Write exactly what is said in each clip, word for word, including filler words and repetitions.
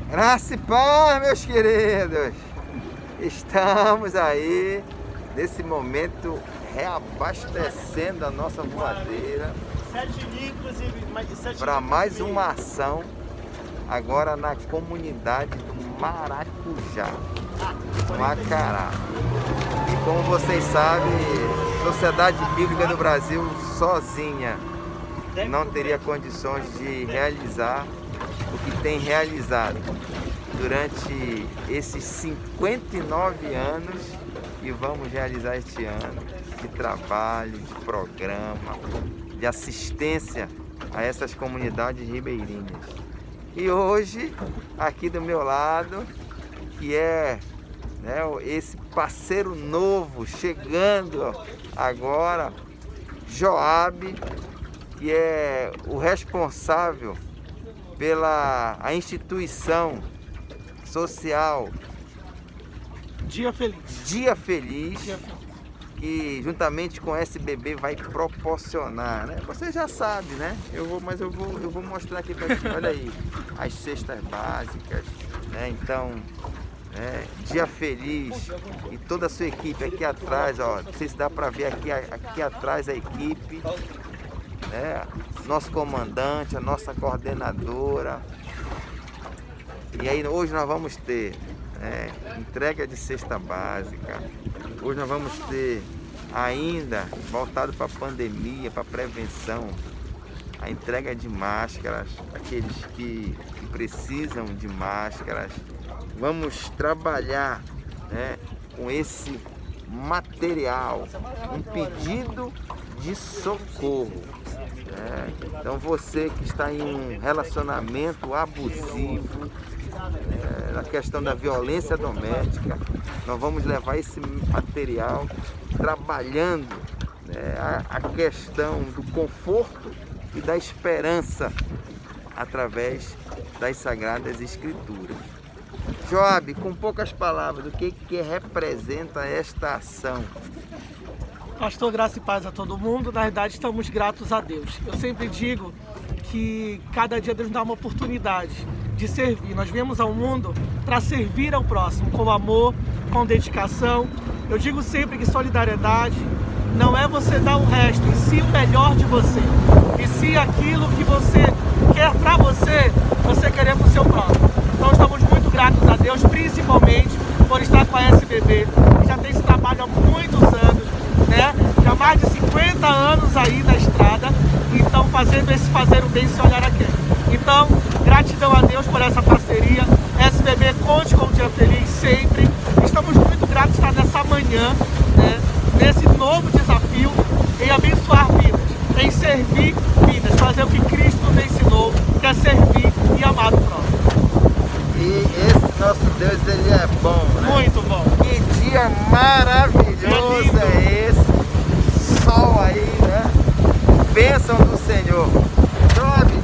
Graça e paz, meus queridos. Estamos aí nesse momento reabastecendo a nossa voadeira para mais uma ação agora na comunidade do Maracujá, Macará. E como vocês sabem, a Sociedade Bíblica do Brasil sozinha não teria condições de realizar o que tem realizado durante esses cinquenta e nove anos que vamos realizar este ano de trabalho, de programa, de assistência a essas comunidades ribeirinhas. E hoje, aqui do meu lado, que é, né, esse parceiro novo chegando agora, Joab, que é o responsável pela a instituição social Dia Feliz. Dia Feliz, Dia Feliz, que juntamente com o S B B vai proporcionar, né? Você já sabe, né? Eu vou, mas eu vou, eu vou mostrar aqui para você. Olha aí, as cestas básicas, né? Então, né? Dia Feliz e toda a sua equipe aqui atrás, ó. Não sei se dá para ver aqui, aqui atrás a equipe. É, nosso comandante, a nossa coordenadora. E aí hoje nós vamos ter é, entrega de cesta básica. Hoje nós vamos ter ainda, voltado para a pandemia, para a prevenção, a entrega de máscaras, aqueles que, que precisam de máscaras. Vamos trabalhar, né, com esse material, um pedido de socorro. É, então você que está em um relacionamento abusivo, é, na questão da violência doméstica, nós vamos levar esse material trabalhando, né, a, a questão do conforto e da esperança através das Sagradas Escrituras. Joab, com poucas palavras, o que, que representa esta ação? Pastor, graça e paz a todo mundo. Na verdade, estamos gratos a Deus. Eu sempre digo que cada dia Deus dá uma oportunidade de servir. Nós viemos ao mundo para servir ao próximo, com amor, com dedicação. Eu digo sempre que solidariedade não é você dar o resto, e sim o melhor de você. E sim aquilo que você quer para você, você querer para o seu próximo. Então estamos muito gratos a Deus, principalmente por estar com a S B B, que já tem esse trabalho há muitos anos, né? Já mais de cinquenta anos aí na estrada, então fazendo esse fazer o bem sem olhar a quem. Então, gratidão a Deus por essa parceria. S B B, conte com o Dia Feliz sempre. Estamos muito gratos de estar nessa manhã, né, nesse novo desafio em abençoar vidas, em servir vidas, fazer o que Cristo nos ensinou, que é servir e amar o próximo. E esse nosso Deus, ele é bom, né? Muito bom. Que dia maravilhoso é, é esse. Sol aí, né? Bênção do Senhor. Joab,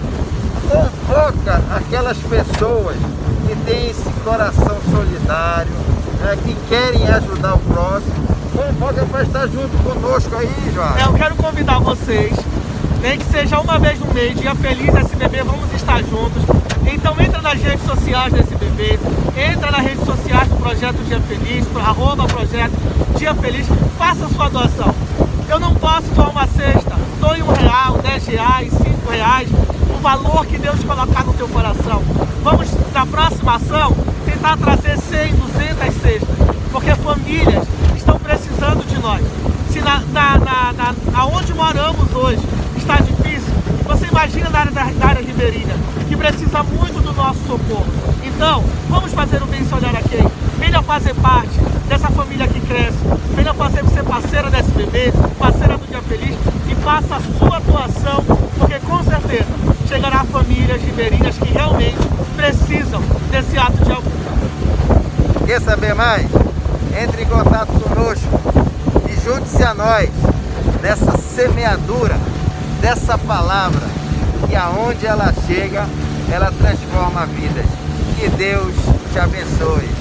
convoca aquelas pessoas que têm esse coração solidário, né, que querem ajudar o próximo. Convoca para estar junto conosco aí, Joab. É, eu quero convidar vocês, nem que seja uma vez no mês, Dia Feliz S B B, vamos estar juntos. Então entra nas redes sociais da S B B, entra nas redes sociais do Projeto Dia Feliz, arroba Projeto Dia Feliz, faça a sua doação. Eu não posso doar uma cesta, doe um real, dez reais, cinco reais, o valor que Deus colocar no teu coração. Vamos, na próxima ação, tentar trazer cem, duzentas cestas, porque famílias estão precisando de nós. Se na, na, na, na, aonde moramos hoje está difícil, você imagina na área, da, da área ribeirinha, que precisa muito do nosso socorro. Então, vamos fazer o bem sem olhar a quem. Venha fazer parte dessa família que cresce. Venha fazer ser parceira da S B B, parceira do Dia Feliz, e faça a sua doação, porque com certeza chegará a famílias ribeirinhas que realmente precisam desse ato de amor. Quer saber mais? Entre em contato conosco e junte-se a nós nessa semeadura dessa palavra, que aonde ela chega, ela transforma vidas. Que Deus te abençoe.